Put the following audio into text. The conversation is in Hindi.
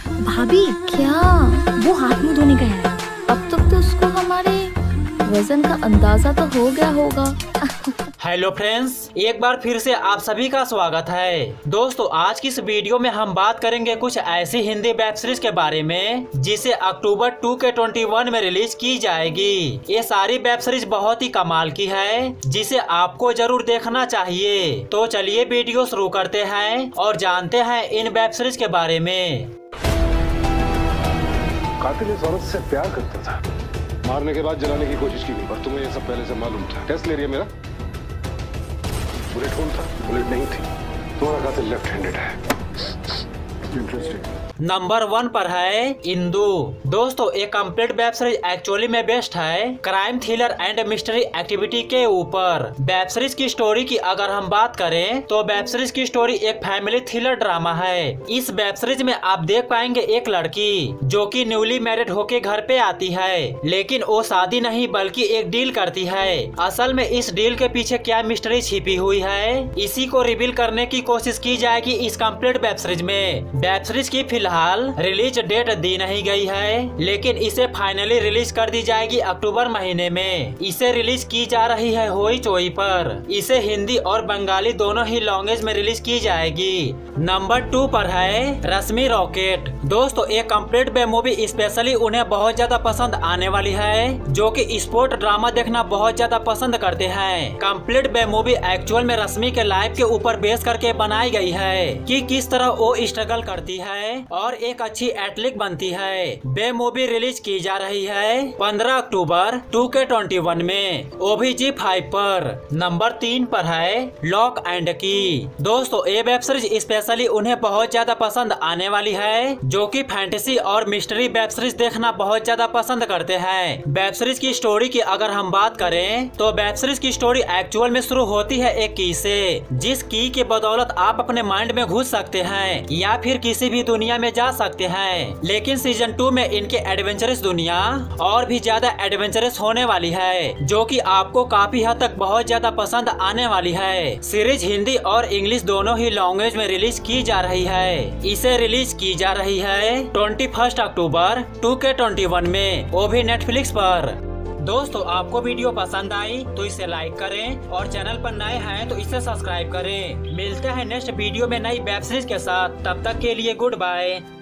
भाभी क्या? वो हाथ मुंह धोने गया है। अब तक तो उसको हमारे वजन का अंदाजा तो हो गया होगा। हेलो फ्रेंड्स, एक बार फिर से आप सभी का स्वागत है। दोस्तों, आज की इस वीडियो में हम बात करेंगे कुछ ऐसी हिंदी वेब सीरीज के बारे में जिसे अक्टूबर 2 के 21 में रिलीज की जाएगी। ये सारी वेब सीरीज बहुत ही कमाल की है जिसे आपको जरूर देखना चाहिए। तो चलिए वीडियो शुरू करते हैं और जानते हैं इन वेब सीरीज के बारे में। कातिल इस औरत से प्यार करता था, मारने के बाद जलाने की कोशिश की गई, पर तुम्हें ये सब पहले से मालूम था। टेस्ट ले रही है मेरा? बुलेट कौन था? बुलेट नहीं थी। तुम्हारा कातिल लेफ्ट हैंडेड है। इंटरेस्टिंग। नंबर 1 पर है इंदु। दोस्तों, एक कंप्लीट वेब सीरीज एक्चुअली में बेस्ट है crime thriller and mystery activity के ऊपर। वेब सीरीज की स्टोरी की अगर हम बात करें तो वेब सीरीज की स्टोरी एक फैमिली थ्रिलर ड्रामा है। इस वेब सीरीज में आप देख पाएंगे एक लड़की जो कि न्यूली मैरिड होके घर पे आती है, लेकिन वो शादी नहीं बल्कि एक डील करती है। असल में इस डील के पीछे क्या मिस्ट्री छिपी हुई है, इसी को रिवील करने की कोशिश की जाएगी इस कंप्लीट वेब सीरीज में। वेब सीरीज की फिलहाल रिलीज डेट दी नहीं गई है, लेकिन इसे फाइनली रिलीज कर दी जाएगी अक्टूबर महीने में। इसे रिलीज की जा रही है होई चोई पर। इसे हिंदी और बंगाली दोनों ही लैंग्वेज में रिलीज की जाएगी। नंबर 2 पर है रश्मि रॉकेट। दोस्तों, एक कंप्लीट वेब मूवी स्पेशली उन्हें बहुत ज्यादा पसंद आने वाली है जो कि स्पोर्ट ड्रामा देखना बहुत ज्यादा पसंद करते हैं। कंप्लीट वेब मूवी एक्चुअल में रश्मि के लाइफ के ऊपर बेस करके बनाई गई है कि किस तरह वो स्ट्रगल करती है और एक अच्छी एथलीट बनती है। वे मूवी रिलीज की जा रही है 15 अक्टूबर 2 के 21 में OVG 5 पर। नंबर 3 पर है लॉक एंड की। दोस्तों, ये वेब सीरीज स्पेशली उन्हें बहुत ज्यादा पसंद आने वाली है जो कि फैंटेसी और मिस्ट्री वेब सीरीज देखना बहुत ज्यादा पसंद करते हैं। वेब सीरीज की स्टोरी की अगर हम बात करें तो वेब सीरीज की स्टोरी एक्चुअल में शुरू होती है एक की से, जिस की के बदौलत आप अपने माइंड में घुस सकते हैं या फिर किसी भी दुनिया में जा सकते हैं। लेकिन सीजन 2 में इनके एडवेंचरस दुनिया और भी ज्यादा एडवेंचरस होने वाली है जो कि आपको काफी हद तक बहुत ज्यादा पसंद आने वाली है। सीरीज हिंदी और इंग्लिश दोनों ही लैंग्वेज में रिलीज की जा रही है। इसे रिलीज की जा रही है 21 अक्टूबर 2 के 21 में, वो भी नेटफ्लिक्स पर। दोस्तों, आपको वीडियो पसंद आई तो इसे लाइक करें और चैनल पर नए हैं तो इसे सब्सक्राइब करें। मिलते हैं नेक्स्ट वीडियो में नई वेब सीरीज के साथ। तब तक के लिए गुड बाय।